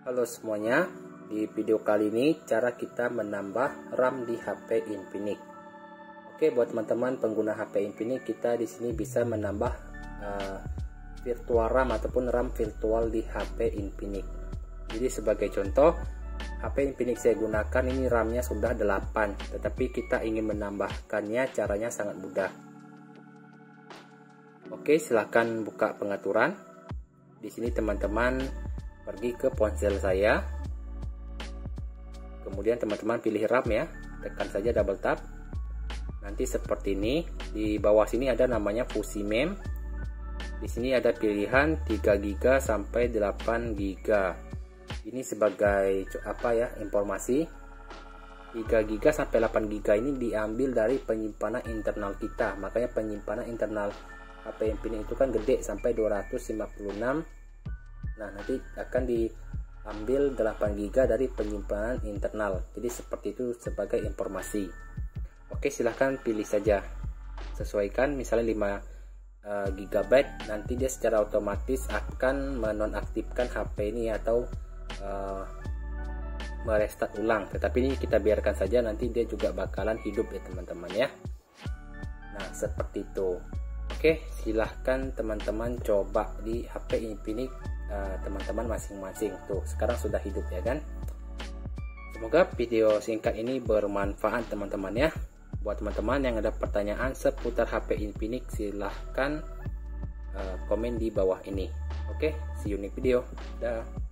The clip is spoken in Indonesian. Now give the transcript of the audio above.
Halo semuanya, di video kali ini cara kita menambah RAM di HP Infinix. Oke, buat teman-teman pengguna HP Infinix, kita di sini bisa menambah virtual RAM ataupun RAM virtual di HP Infinix. Jadi sebagai contoh, HP Infinix saya gunakan ini RAM-nya sudah 8, tetapi kita ingin menambahkannya, caranya sangat mudah. Oke, silahkan buka pengaturan. Di sini teman-teman pergi ke ponsel saya, kemudian teman-teman pilih RAM ya, tekan saja double tap. Nanti seperti ini, di bawah sini ada namanya fusi mem. Di sini ada pilihan 3GB sampai 8GB. Ini sebagai informasi. 3GB sampai 8GB ini diambil dari penyimpanan internal kita. Makanya penyimpanan internal HP Infinix itu kan gede sampai 256. Nah, nanti akan diambil 8GB dari penyimpanan internal. Jadi seperti itu sebagai informasi. Oke, silahkan pilih saja. Sesuaikan misalnya 5GB, nanti dia secara otomatis akan menonaktifkan HP ini atau merestart ulang. Tetapi ini kita biarkan saja, nanti dia juga bakalan hidup ya teman-teman ya. Nah, seperti itu. Oke, silahkan teman-teman coba di HP Infinix teman-teman masing-masing. Tuh, sekarang sudah hidup ya kan. Semoga video singkat ini bermanfaat teman-teman ya. Buat teman-teman yang ada pertanyaan seputar HP Infinix, silahkan komen di bawah ini. Oke, see you next video. Dah.